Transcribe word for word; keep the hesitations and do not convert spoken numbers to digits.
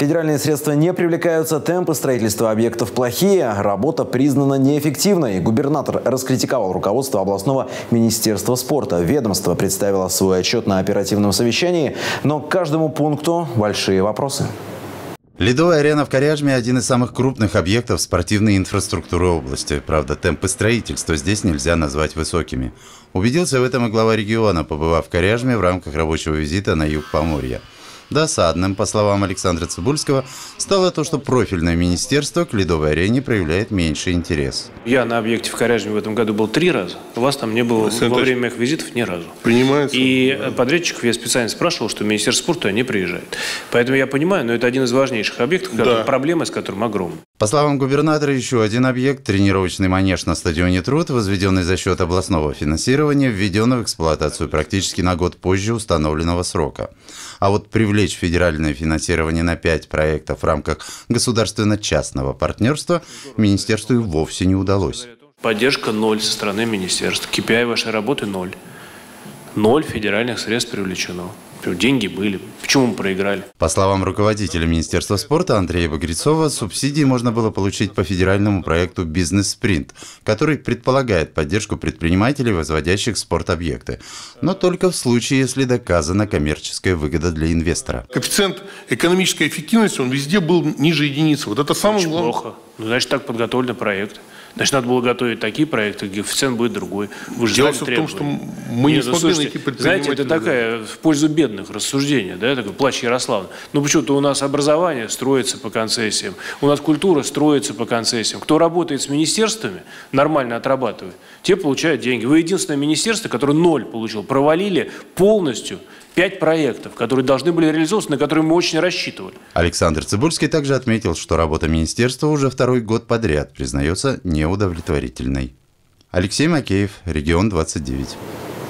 Федеральные средства не привлекаются, темпы строительства объектов плохие, работа признана неэффективной. Губернатор раскритиковал руководство областного министерства спорта. Ведомство представило свой отчет на оперативном совещании, но к каждому пункту большие вопросы. Ледовая арена в Коряжме – один из самых крупных объектов спортивной инфраструктуры области. Правда, темпы строительства здесь нельзя назвать высокими. Убедился в этом и глава региона, побывав в Коряжме в рамках рабочего визита на юг Поморья. Досадным, по словам Александра Цибульского, стало то, что профильное министерство к ледовой арене проявляет меньший интерес. Я на объекте в Коряжме в этом году был три раза. У вас там не было во время моих визитов ни разу. Принимается. И подрядчиков я специально спрашивал, что Министерство спорта не приезжает. Поэтому я понимаю, но это один из важнейших объектов, да. Проблемы с которым огромны. По словам губернатора, еще один объект – тренировочный манеж на стадионе «Труд», возведенный за счет областного финансирования, введен в эксплуатацию практически на год позже установленного срока. А вот привлечь федеральное финансирование на пять проектов в рамках государственно-частного партнерства министерству и вовсе не удалось. Поддержка ноль со стороны министерства. кей пи ай вашей работы ноль. Ноль федеральных средств привлечено. Деньги были. Почему мы проиграли? По словам руководителя Министерства спорта Андрея Багрецова, субсидии можно было получить по федеральному проекту «Бизнес-спринт», который предполагает поддержку предпринимателей, возводящих спортобъекты. Но только в случае, если доказана коммерческая выгода для инвестора. Коэффициент экономической эффективности, он везде был ниже единицы. Вот это самое главное. Плохо. Ну, значит, так подготовлен проект. Значит, надо было готовить такие проекты, где коэффициент будет другой. Вы же Дело в том, что мы не Нет, смогли слушайте, найти предпринимателей. Знаете, это такая в пользу бедных рассуждение, да, такой плач Ярославна. Ну почему-то у нас образование строится по концессиям, у нас культура строится по концессиям. Кто работает с министерствами, нормально отрабатывает, те получают деньги. Вы единственное министерство, которое ноль получил, провалили полностью пять проектов, которые должны были реализовываться, на которые мы очень рассчитывали. Александр Цибульский также отметил, что работа министерства уже второй год подряд признается неудовлетворительной. Алексей Макеев, Регион двадцать девять.